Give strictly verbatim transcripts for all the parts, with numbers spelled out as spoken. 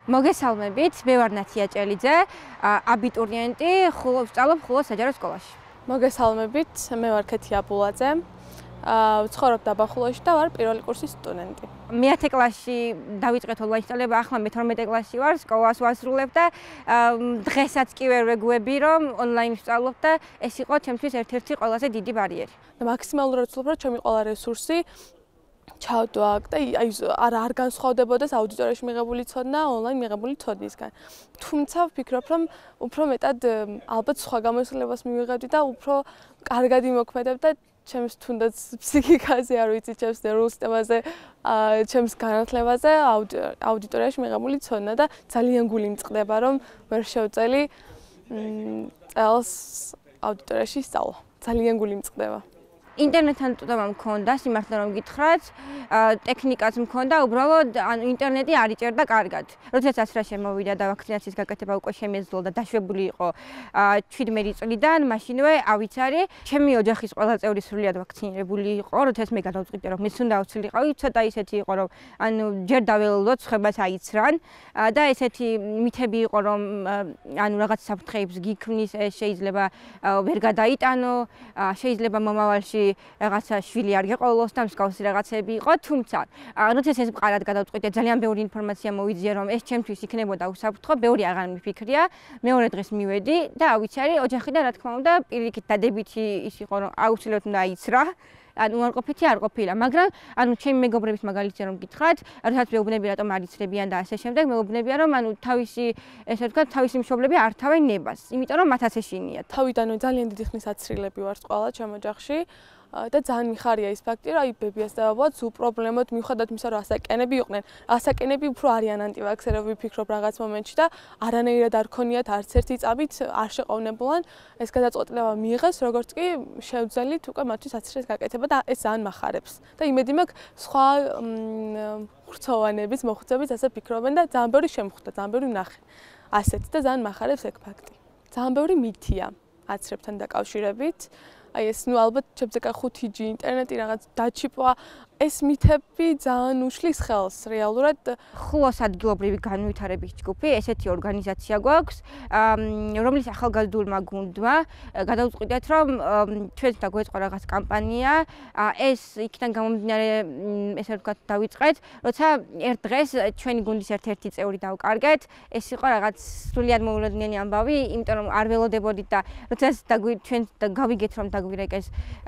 მოგესალმებით, მე ვარ ნათია ჭელიძე, აბიტურიენტი, ვსწავლობ ხულოს საჯარო სკოლაში. მოგესალმებით, მე ვარ ქეთი ვცხოვრობ დაბახულოში და ვარ პირველი კურსის სტუდენტი. მეათე კლასში დავიწყეთ ონლაინ-სწავლება, ახლა მე თორმეტე კლასში ვარ, სკოლას ვასრულებ და დღესაც კი ვერ ვეგუები, რომ ონლაინ ვსწავლობ და ეს იყო ჩემთვის ერთ-ერთი ყველაზე დიდი ბარიერი. მაქსიმალურად ვცდილობ, რომ ჩემი ყველა რესურსი ჩავდო აქ და აი არ არ განსხვავდებოდეს აუდიტორიაში მიღებული ცოდნა ონლაინ მიღებული ცოდნისგან. თუმცა ვფიქრობ, რომ უფრო მეტად ალბათ სხვა გამოსვლებას მივიღებდი და უფრო კარგად იმოქმედებ და ჩემს თუნდაც ფსიქიკაზე, არ ვიცი, ჩემს ნერვულ სისტემაზე, ჩემს განათლებაზე აუდიტორიაში მიღებული ცოდნა და ძალიან გული მწყდება, რომ ვერ შევწელი წელს აუდიტორიაში სწავლა. ძალიან გული მწყდება. ინტერნეტთან წვდომა მქონდა, სიმართლე რომ გითხრათ, ტექნიკაც მქონდა, უბრალოდ ინტერნეტი არ იჭერდა კარგად. როდესაც რა შემოვიდა და ვაქცინაციის გაკეთება უკვე შემეძლო და დაშვებული იყო ჩვიდმეტი წლიდან, მაშინვე ავიცარი, ჩემი ოჯახის ყველა წევრი სრულიად ვაქცინირებული იყო, როდესაც მე გადავწყვიტე, რომ მეც უნდა ავცილიყავი, ცოტა ისეთი იყო, რომ ანუ ჯერ დაველოდოთ, ხვებას აიცრან და ესეთი მითები იყო, რომ ანუ რაღაც საფრთხეებს გიქმნის, ეს შეიძლება ვერ გადაიტანო, შეიძლება მომავალში რაღაცა შვილი არ გეყოლოს და მსგავსი რაღაცები იყო, თუმცა როდესაც ეს მყარად გადავწყვიტე, ძალიან ბევრი ინფორმაცია მოვიძიე, რომ ეს ჩემთვის იქნებოდა უსაფრთხო, ბევრი აღარ მიფიქრია, მეორე დღეს მივედი და ავიცარი, ოჯახიდან რა თქმა უნდა, პირიქით დადებითი ის იყო, რომ აუცილებლად უნდა აიცრა. ანუ უარყოფითი არ ყოფილა, მაგრამ ანუ ჩემი მეგობრების მაგალითზე რომ გითხრათ, როდესაც მეუბნები რატომ არ იცრებიან და ასე შემდეგ, მეუბნებიან რომ ანუ თავისი ესე ვთქვათ, თავისი მშობლები არ თავენ ნებას, იმიტომ რომ მათაც ეშინიათ. თავიდანვე ძალიან დიდი ხნის აცრილები ვართ ყველა ჩემ ოჯახში. და ძალიან მიხარია ის ფაქტი, რომ აი ბებიას დავაბოთ უპრობლემოდ მიუხედავად იმისა, რომ ასაკენები იყვნენ. ასაკენები უფრო არიან ანტივაქსერები, ვფიქრობ რაღაც მომენტში და არანაირად არ ქონიათ არც ერთი წამით არ შეყოვნებულან ეს გადაწყვეტილება მიიღეს, როგორც კი შევძელით უკვე მათთვის აცრეს გაკეთება და ეს ძალიან მახარებს. და იმედი მაქვს სხვა ხრცოვანების, მოხუცების ასე ფიქრობენ და ძალიან ბევრი შემხვდა, ძალიან ბევრი ვნახე. ასეთ და ძალიან მახარებს ეგ ფაქტი. ძალიან ბევრი მითია აცრებთან დაკავშირებით. აი ეს ნუ ალბათ ჩემზე ხუთი ჯი ინტერნეტი რაღაც დაჩიპვა ეს მითები ძალიან უშლის ხელს რეალურად ხულოს ადგილობრივი განვითარების ჯგუფი ესეთი ორგანიზაცია გვაქვს რომლის ახალგაზრდულმა გუნდმა გადავწყვიტეთ რომ ჩვენს დაგვეწყო რაღაც კამპანია ეს იქიდან გამომდინარე ესე ვთქვათ დავიწყეთ როცა ერთ დღეს ჩვენი გუნდის ერთ-ერთი წევრი დავკარგეთ ეს იყო რაღაც სრულიად მოულოდნელი ამბავი იმიტომ რომ არ ველოდებოდით და როცა ჩვენ გავიგეთ რომ დაგვირეკეს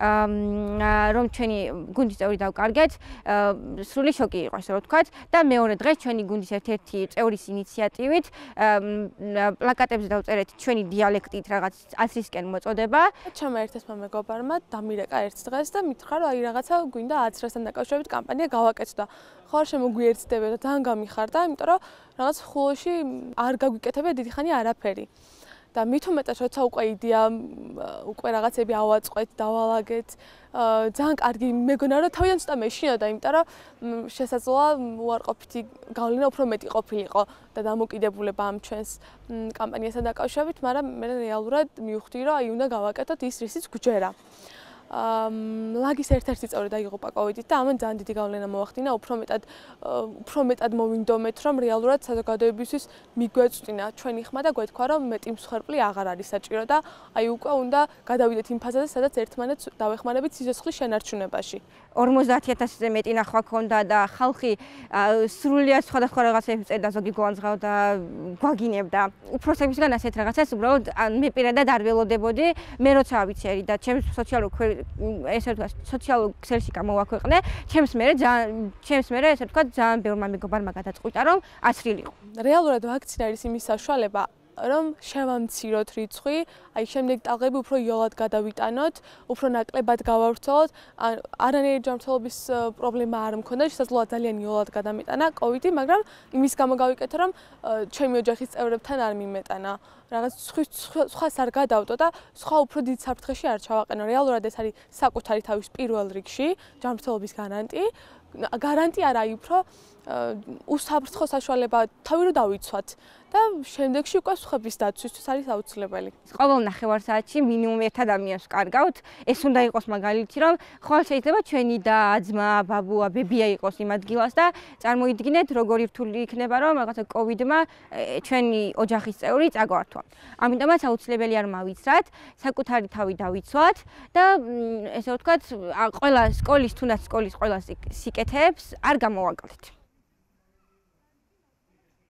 რომ ჩვენი გუნდის წევრი დავკარგეთ სრული შოკი იყო ასე რომ ვთქვათ და მეორე დღეს ჩვენი გუნდის ერთ-ერთი წევრის ინიციატივით პლაკატებზე დავწერეთ ჩვენი დიალექტით რაღაც აცრისკენ მოწოდება. ჩემმა ერთ-ერთმა მეგობარმა დამირეკა ერთ დღეს და მითხრა რომ აი რაღაცა გვინდა აცრასთან დაკავშირებით კამპანია გავაკეთო და ხო არ შემოგვიერთდებოდა და ძალიან გამიხარდა, იმიტომ რომ რაღაც ხულოში არ გაგვიკეთებია დიდი ხანი არაფერი. და მით უმეტეს როცა უკვე იდეა უკვე რაღაცები ავაწყეთ, დავალაგეთ, ძალიან კარგი მეგონა რომ თავიდან ცოტა მეშინოდა, იმიტომ რომ შესაძლოა უარყოფითი გავლენა უფრო მეტი ყოფილიყო და დამოკიდებულება ამ ჩვენს კამპანიასთან დაკავშირებით, მაგრამ მე რეალურად მივხვდი რომ აი უნდა გავაკეთოთ ის რისიც გვჯერა. ლაგის ერთ-ერთი წევრი დაიღუპა კოვიდით და ამან ძალიან დიდი გავლენა მოახდინა, უფრო მეტად უფრო მეტად მოვინდომეთ, რომ რეალურად საზოგადოებისთვის მიგვეწვდინა ჩვენი ხმა და გვეთქვა, რომ მეტი მსხვერპლი აღარ არის საჭირო და აი უკვე უნდა გადავიდეთ იმ ფაზაზე, სადაც ერთმანეთს დავეხმარებით სიცოცხლის შენარჩუნებაში. ორმოცდაათი ათასზე მეტი ნახვა ქონდა და ხალხი სრულიად სხვადასხვა რაღაცებს წერდა, ზოგი გვანძღავდა, გვაგინებდა. უფროსებისგან ასეთ რაღაცას უბრალოდ მე პირადად არ ველოდებოდი, მე როცა ავიცერი და ჩემს სოციალურ ესე ვთქვათ, სოციალურ ქსელში გამოვაქვეყნე, ჩემს მერე ძალიან ჩემს მერე ესე ვთქვათ, ძალიან ბევრმა მეგობარმა გადაწყვიტა, რომ აცრილიყო. რეალურად ვაქცინა არის იმის საშუალება, რომ შევამციროთ რიცხვი, აი შემდეგ ტალღები უფრო იოლად გადავიტანოთ, უფრო ნაკლებად გავავრცელოთ, არანაირი ჯანმრთელობის პრობლემა არ მქონდა, შესაძლოა ძალიან იოლად გადამეტანა კოვიდი, მაგრამ იმის გამო გავიკეთე, რომ ჩემი ოჯახის წევრებთან არ მიმეტანა. რაღაც სხვას არ გადავდო და სხვა უფრო დიდ საფრთხეში არ ჩავაყენო. რეალურად ეს არის საკუთარი თავის პირველ რიგში ჯანმრთელობის გარანტი. გარანტი არა, აი უფრო უსაფრთხო საშუალება თავი რო დავიცვათ და შემდეგში უკვე სხვების დაცვისთვის არის აუცილებელი. ყოველ ნახევარსაათში მინიმუმ ერთ ადამიანს ვკარგავთ. ეს უნდა იყოს მაგალითი, რომ ხვალ შეიძლება ჩვენი და ძმა, ბაბუა, ბებია იყოს იმ ადგილას და წარმოიდგინეთ, როგორი რთული იქნება, რომ რაღაცა კოვიდმა ჩვენი ოჯახის წევრი წაგვართვა. ამიტომაც აუცილებელია რომ ავიცრათ, საკუთარი თავი დავიცვათ და ესე ვთქვათ, ყველა სკოლის თუნდაც სკოლის ყველა სიკეთეებს არ გამოვაკლეთ.